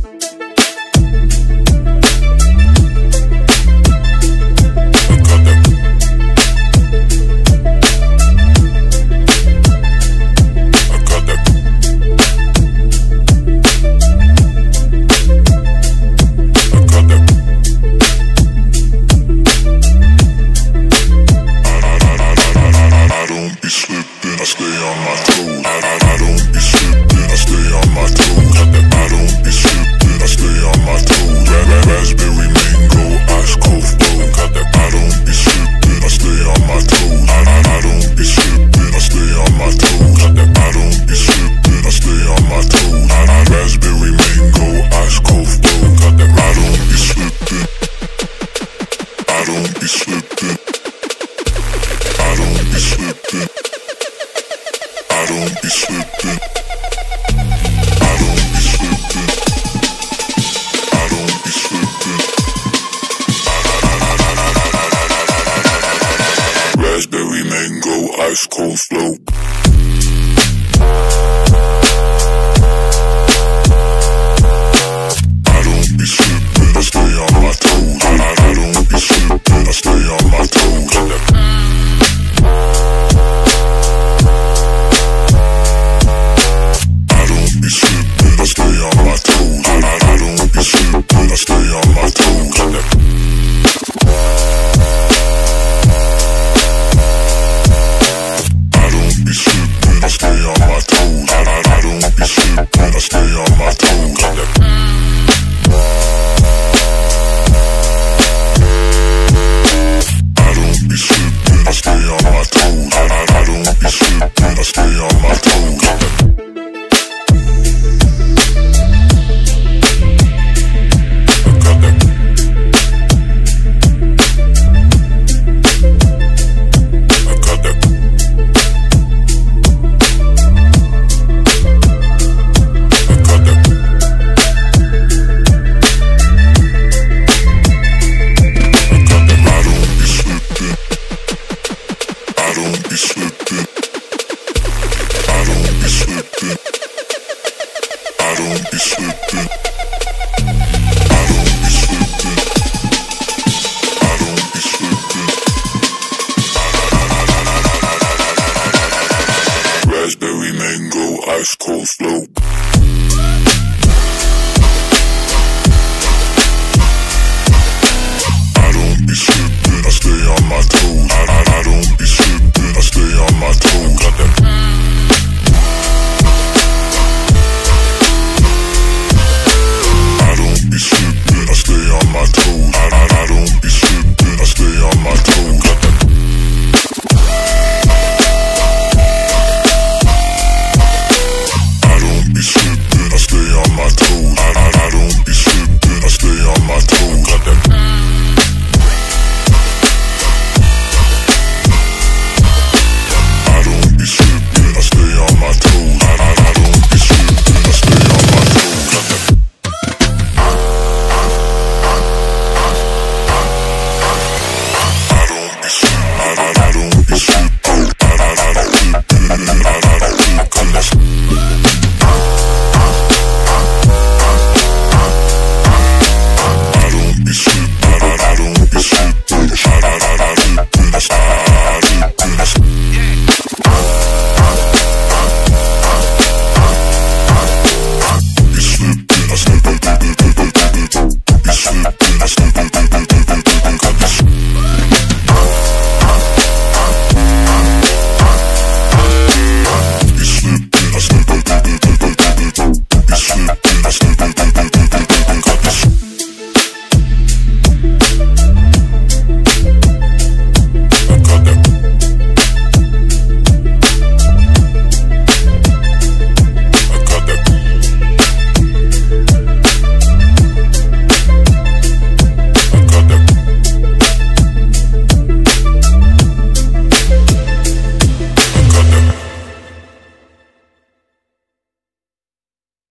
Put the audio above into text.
Raspberry mango ice cold flow. I don't be slipping, I stay on my toes. I don't be slipping, I stay on my toes. I don't be slipping, I stay on my toes. I don't be slipping, I stay on my toes. I stay on my toes. I don't be slipping, I stay on my toes. I don't be slipping, I stay on my toes. I don't be slipping, I stay on my toes. Raspberry mango ice cold flow.